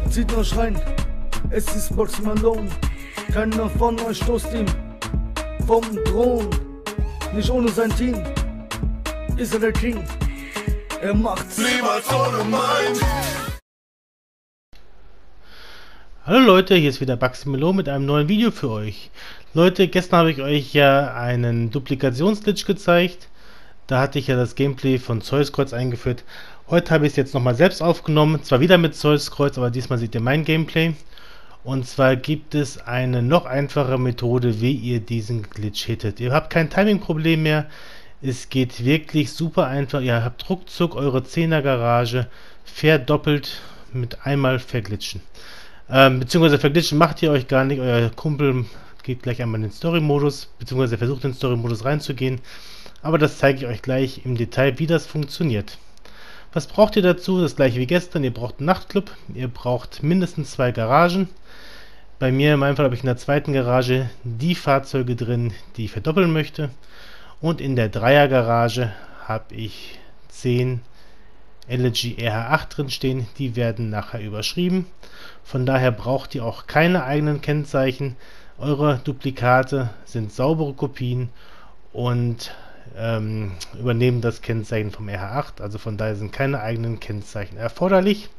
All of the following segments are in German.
Zieht euch rein, es ist Post Malone. Keiner von euch stoßt ihm vom Thron. Nicht ohne sein Team ist er der King. Er macht's niemals ohne Mind. Hallo Leute, hier ist wieder Baximelo mit einem neuen Video für euch. Leute, gestern habe ich euch ja einen Duplikationsglitch gezeigt. Da hatte ich ja das Gameplay von Zeus Kreuz eingeführt. Heute habe ich es jetzt nochmal selbst aufgenommen. Zwar wieder mit Zeus Kreuz, aber diesmal seht ihr mein Gameplay. Und zwar gibt es eine noch einfache Methode, wie ihr diesen Glitch hittet. Ihr habt kein Timing-Problem mehr. Es geht wirklich super einfach. Ihr habt ruckzuck eure 10er Garage verdoppelt mit einmal verglitschen. Beziehungsweise verglitschen macht ihr euch gar nicht. Euer Kumpel geht gleich einmal in den Story-Modus, beziehungsweise versucht in den Story-Modus reinzugehen. Aber das zeige ich euch gleich im Detail, wie das funktioniert. Was braucht ihr dazu? Das gleiche wie gestern. Ihr braucht einen Nachtclub. Ihr braucht mindestens 2 Garagen. Bei mir, in meinem Fall, habe ich in der zweiten Garage die Fahrzeuge drin, die ich verdoppeln möchte. Und in der 3er Garage habe ich 10 Elegy RH8 drin stehen. Die werden nachher überschrieben. Von daher braucht ihr auch keine eigenen Kennzeichen. Eure Duplikate sind saubere Kopien und übernehmen das Kennzeichen vom RH8. Also von daher sind keine eigenen Kennzeichen erforderlich.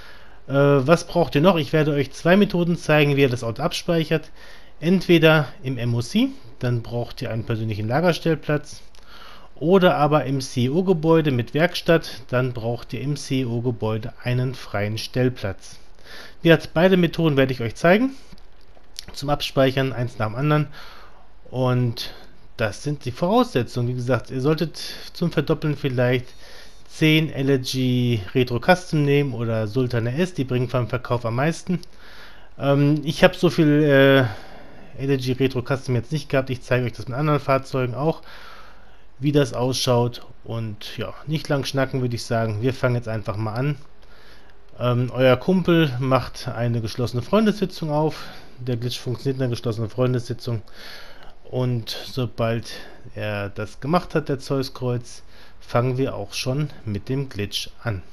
Was braucht ihr noch? Ich werde euch 2 Methoden zeigen, wie ihr das Auto abspeichert. Entweder im MOC, dann braucht ihr einen persönlichen Lagerstellplatz. Oder aber im CEO-Gebäude mit Werkstatt, dann braucht ihr im CEO-Gebäude einen freien Stellplatz. Wie gesagt, beide Methoden werde ich euch zeigen. Zum Abspeichern, eins nach dem anderen. Und das sind die Voraussetzungen. Wie gesagt, ihr solltet zum Verdoppeln vielleicht 10 Elegy Retro Custom nehmen oder Sultana S, die bringen beim Verkauf am meisten. Ich habe so viel Elegy Retro Custom jetzt nicht gehabt. Ich zeige euch das mit anderen Fahrzeugen auch, wie das ausschaut. Und ja, nicht lang schnacken würde ich sagen. Wir fangen jetzt einfach mal an. Euer Kumpel macht eine geschlossene Freundessitzung auf. Der Glitch funktioniert in einer geschlossenen Freundessitzung. Und sobald er das gemacht hat, der Zeus Kreuz, fangen wir auch schon mit dem Glitch an.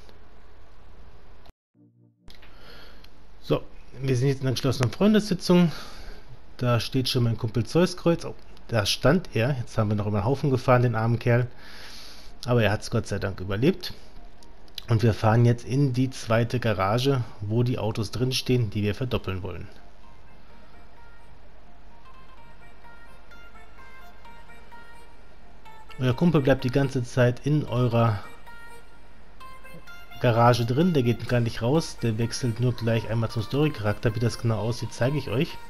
So, wir sind jetzt in einer geschlossenen Freundessitzung. Da steht schon mein Kumpel Zeus Kreuz. Oh, da stand er. Jetzt haben wir noch über den Haufen gefahren, den armen Kerl. Aber er hat es Gott sei Dank überlebt. Und wir fahren jetzt in die zweite Garage, wo die Autos drin stehen, die wir verdoppeln wollen. Euer Kumpel bleibt die ganze Zeit in eurer Garage drin, der geht gar nicht raus, der wechselt nur gleich einmal zum Story-Charakter. Wie das genau aussieht, zeige ich euch.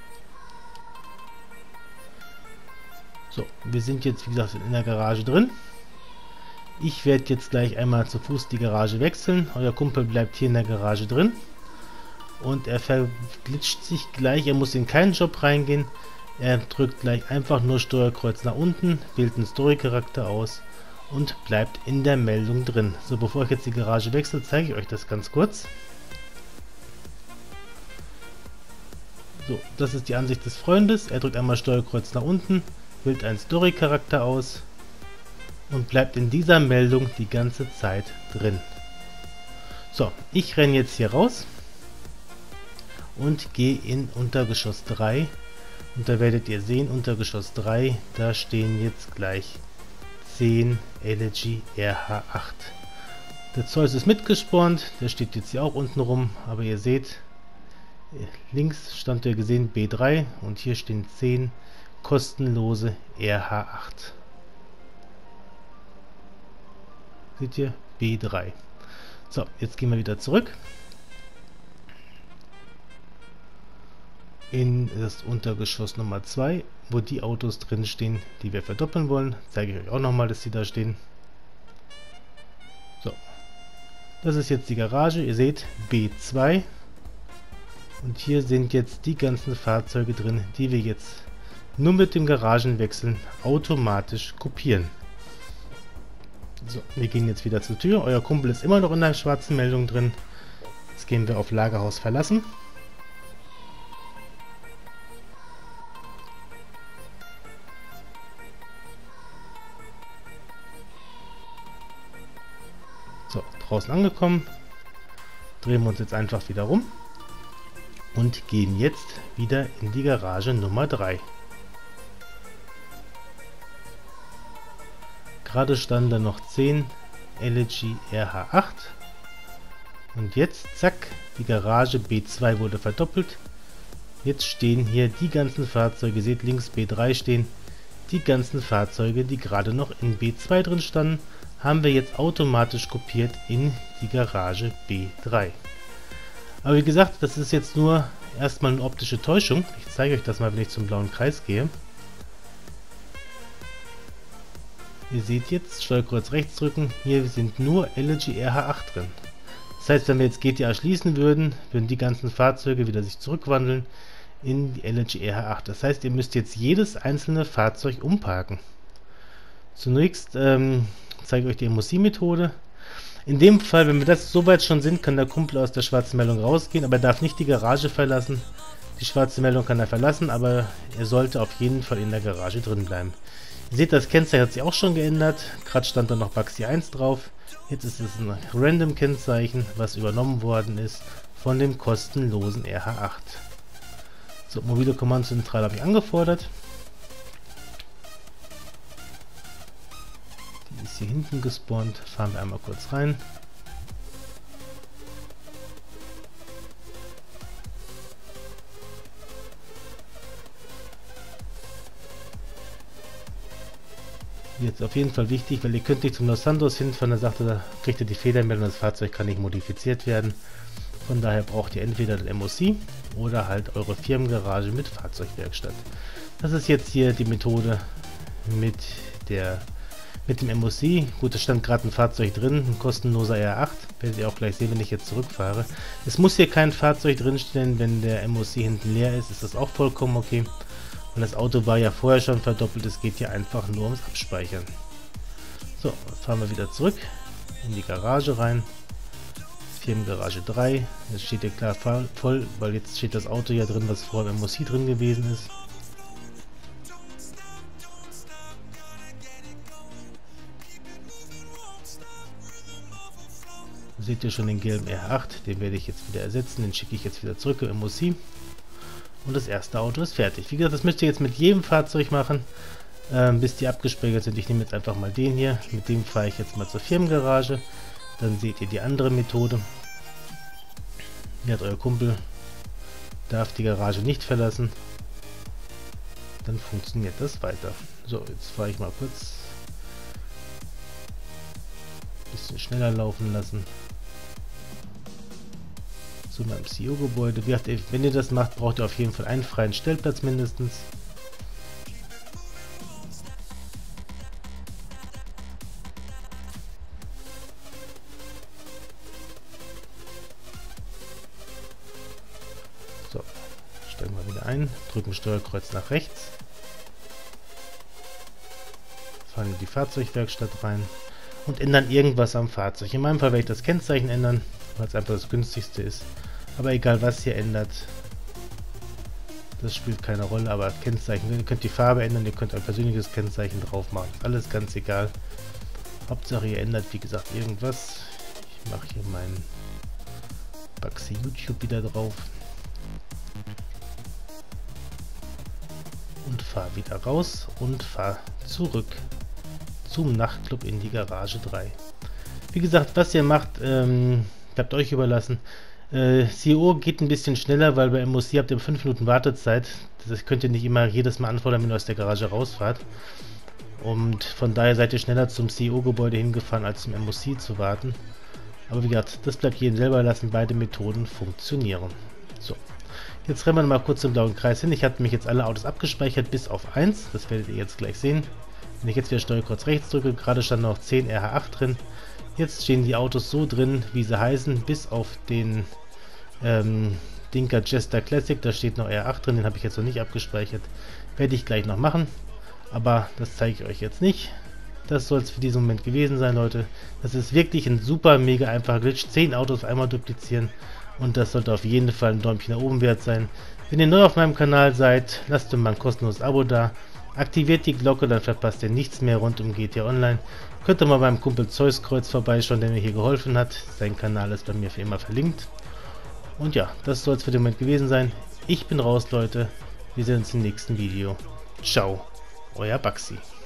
So, wir sind jetzt wie gesagt in der Garage drin. Ich werde jetzt gleich einmal zu Fuß die Garage wechseln. Euer Kumpel bleibt hier in der Garage drin. Und er verglitscht sich gleich, er muss in keinen Job reingehen. Er drückt gleich einfach nur Steuerkreuz nach unten, wählt einen Story-Charakter aus und bleibt in der Meldung drin. So, bevor ich jetzt die Garage wechsle, zeige ich euch das ganz kurz. So, das ist die Ansicht des Freundes. Er drückt einmal Steuerkreuz nach unten, wählt einen Story-Charakter aus und bleibt in dieser Meldung die ganze Zeit drin. So, ich renne jetzt hier raus und gehe in Untergeschoss 3. Und da werdet ihr sehen, Untergeschoss 3, da stehen jetzt gleich 10 Elegy RH8. Der Zeus ist mitgespawnt, der steht jetzt hier auch unten rum, aber ihr seht, links stand ihr gesehen B3 und hier stehen 10 kostenlose RH8. Seht ihr? B3. So, jetzt gehen wir wieder zurück in das Untergeschoss Nummer 2, wo die Autos drin stehen, die wir verdoppeln wollen. Zeige ich euch auch nochmal, dass die da stehen. So, das ist jetzt die Garage, ihr seht B2 und hier sind jetzt die ganzen Fahrzeuge drin, die wir jetzt nur mit dem Garagenwechseln automatisch kopieren. So, wir gehen jetzt wieder zur Tür. Euer Kumpel ist immer noch in der schwarzen Meldung drin. Jetzt gehen wir auf Lagerhaus verlassen. So, draußen angekommen. drehen wir uns jetzt einfach wieder rum und gehen jetzt wieder in die Garage Nummer 3. Gerade standen da noch 10 LG RH8 und jetzt zack, die Garage B2 wurde verdoppelt. Jetzt stehen hier die ganzen Fahrzeuge, seht links B3 stehen, die ganzen Fahrzeuge, die gerade noch in B2 drin standen, haben wir jetzt automatisch kopiert in die Garage B3. Aber wie gesagt, das ist jetzt nur erstmal eine optische Täuschung. Ich zeige euch das mal, wenn ich zum blauen Kreis gehe. Ihr seht jetzt, Steuerkreuz rechts drücken, hier sind nur LG RH8 drin. Das heißt, wenn wir jetzt GTA schließen würden, würden die ganzen Fahrzeuge wieder sich zurückwandeln in die LG RH8. Das heißt, ihr müsst jetzt jedes einzelne Fahrzeug umparken. Zunächst zeige ich euch die MOC-Methode. In dem Fall, wenn wir das soweit schon sind, kann der Kumpel aus der schwarzen Meldung rausgehen, aber er darf nicht die Garage verlassen. Die schwarze Meldung kann er verlassen, aber er sollte auf jeden Fall in der Garage drin bleiben. Ihr seht, das Kennzeichen hat sich auch schon geändert. Gerade stand da noch Baxi 1 drauf. Jetzt ist es ein random Kennzeichen, was übernommen worden ist von dem kostenlosen RH8. So, mobile Kommandozentrale habe ich angefordert. Die ist hier hinten gespawnt. Fahren wir einmal kurz rein. Jetzt auf jeden Fall wichtig, weil ihr könnt nicht zum Los Santos hinfahren, da sagt er, da kriegt ihr die Fehlermeldung, das Fahrzeug kann nicht modifiziert werden. Von daher braucht ihr entweder den MOC oder halt eure Firmengarage mit Fahrzeugwerkstatt. Das ist jetzt hier die Methode mit dem MOC. Gut, es stand gerade ein Fahrzeug drin, ein kostenloser R8. Werdet ihr auch gleich sehen, wenn ich jetzt zurückfahre. Es muss hier kein Fahrzeug drin stehen, wenn der MOC hinten leer ist das auch vollkommen okay. Und das Auto war ja vorher schon verdoppelt, es geht hier einfach nur ums Abspeichern. So, fahren wir wieder zurück in die Garage rein. Firmengarage 3. Jetzt steht hier klar voll, weil jetzt steht das Auto ja drin, was vorher im MOC drin gewesen ist. Seht ihr schon den gelben R8, den werde ich jetzt wieder ersetzen, den schicke ich jetzt wieder zurück im MOC. Und das erste Auto ist fertig. Wie gesagt, das müsst ihr jetzt mit jedem Fahrzeug machen, bis die abgespeichert sind. Ich nehme jetzt einfach mal den hier. Mit dem fahre ich jetzt mal zur Firmengarage. Dann seht ihr die andere Methode. Hier hat euer Kumpel, darf die Garage nicht verlassen. Dann funktioniert das weiter. So, jetzt fahre ich mal kurz. Ein bisschen schneller laufen lassen. Zu meinem CEO-Gebäude. Wenn ihr das macht, braucht ihr auf jeden Fall einen freien Stellplatz mindestens. So, steigen wir wieder ein, drücken Steuerkreuz nach rechts, fahren in die Fahrzeugwerkstatt rein und ändern irgendwas am Fahrzeug. In meinem Fall werde ich das Kennzeichen ändern, weil es einfach das günstigste ist. Aber egal, was ihr ändert, das spielt keine Rolle. Aber Kennzeichen, ihr könnt die Farbe ändern, ihr könnt ein persönliches Kennzeichen drauf machen. Alles ganz egal. Hauptsache ihr ändert, wie gesagt, irgendwas. Ich mache hier meinen Baxi YouTube wieder drauf. Und fahre wieder raus und fahre zurück zum Nachtclub in die Garage 3. Wie gesagt, was ihr macht, bleibt euch überlassen. CEO geht ein bisschen schneller, weil bei MOC habt ihr 5 Minuten Wartezeit. Das könnt ihr nicht immer jedes Mal anfordern, wenn ihr aus der Garage rausfahrt. Und von daher seid ihr schneller zum CEO-Gebäude hingefahren, als zum MOC zu warten. Aber wie gesagt, das bleibt jedem selber lassen. Beide Methoden funktionieren. So, jetzt rennen wir mal kurz zum blauen Kreis hin. Ich habe mich jetzt alle Autos abgespeichert, bis auf 1. Das werdet ihr jetzt gleich sehen. Wenn ich jetzt wieder Steuerkreuz rechts drücke, gerade stand noch 10 RH8 drin. Jetzt stehen die Autos so drin, wie sie heißen, bis auf den Dinker Jester Classic, da steht noch R8 drin, den habe ich jetzt noch nicht abgespeichert. Werde ich gleich noch machen, aber das zeige ich euch jetzt nicht. Das soll es für diesen Moment gewesen sein, Leute. Das ist wirklich ein super, mega einfacher Glitch. 10 Autos auf einmal duplizieren und das sollte auf jeden Fall ein Däumchen nach oben wert sein. Wenn ihr neu auf meinem Kanal seid, lasst mir mal ein kostenloses Abo da. Aktiviert die Glocke, dann verpasst ihr nichts mehr rund um GTA Online. Könnt ihr mal beim Kumpel Zeuskreuz vorbeischauen, der mir hier geholfen hat. Sein Kanal ist bei mir für immer verlinkt. Und ja, das soll es für den Moment gewesen sein. Ich bin raus, Leute. Wir sehen uns im nächsten Video. Ciao, euer Baxi.